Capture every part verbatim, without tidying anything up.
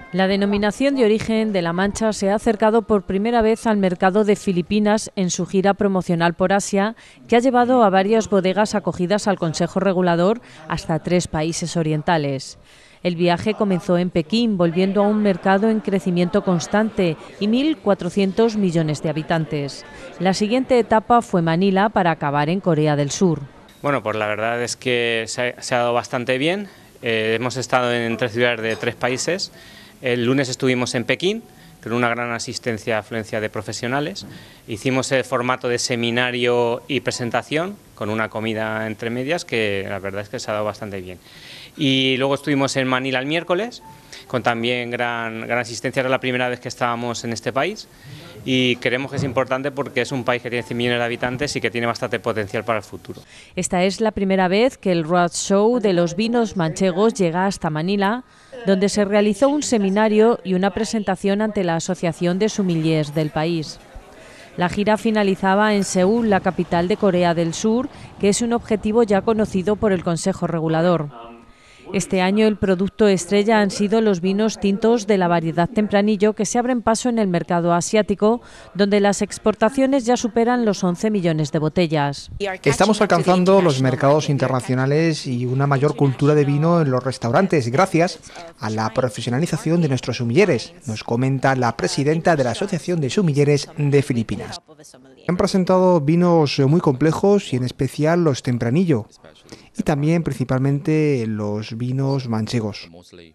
La denominación de origen de La Mancha se ha acercado por primera vez al mercado de Filipinas en su gira promocional por Asia, que ha llevado a varias bodegas acogidas al Consejo Regulador hasta tres países orientales. El viaje comenzó en Pekín, volviendo a un mercado en crecimiento constante y mil cuatrocientos millones de habitantes. La siguiente etapa fue Manila para acabar en Corea del Sur. Bueno, pues la verdad es que se ha, se ha dado bastante bien. Eh, hemos estado en tres ciudades de tres países. El lunes estuvimos en Pekín, con una gran asistencia, afluencia de profesionales. Hicimos el formato de seminario y presentación, con una comida entre medias, que la verdad es que se ha dado bastante bien. Y luego estuvimos en Manila el miércoles, con también gran, gran asistencia. Era la primera vez que estábamos en este país y creemos que es importante porque es un país que tiene cien millones de habitantes y que tiene bastante potencial para el futuro. Esta es la primera vez que el Roadshow de los vinos manchegos llega hasta Manila, donde se realizó un seminario y una presentación ante la Asociación de Sommeliers del país. La gira finalizaba en Seúl, la capital de Corea del Sur, que es un objetivo ya conocido por el Consejo Regulador. Este año el producto estrella han sido los vinos tintos de la variedad Tempranillo, que se abren paso en el mercado asiático, donde las exportaciones ya superan los once millones de botellas. Estamos alcanzando los mercados internacionales y una mayor cultura de vino en los restaurantes, gracias a la profesionalización de nuestros sommeliers, nos comenta la presidenta de la Asociación de Sommeliers de Filipinas. Han presentado vinos muy complejos y en especial los Tempranillo, y también principalmente los vinos manchegos.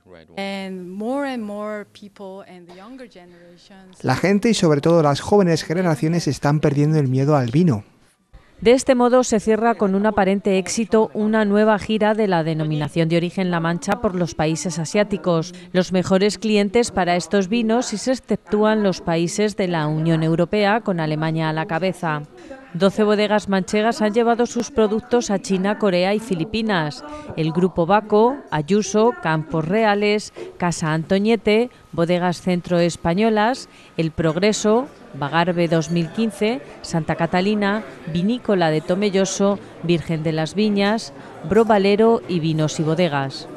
La gente y sobre todo las jóvenes generaciones están perdiendo el miedo al vino. De este modo se cierra con un aparente éxito una nueva gira de la denominación de origen La Mancha por los países asiáticos. Los mejores clientes para estos vinos si se exceptúan los países de la Unión Europea, con Alemania a la cabeza. doce bodegas manchegas han llevado sus productos a China, Corea y Filipinas. El Grupo Baco, Ayuso, Campos Reales, Casa Antoñete, Bodegas Centro Españolas, El Progreso, Bagarbe dos mil quince, Santa Catalina, Vinícola de Tomelloso, Virgen de las Viñas, Bro Valero y Vinos y Bodegas.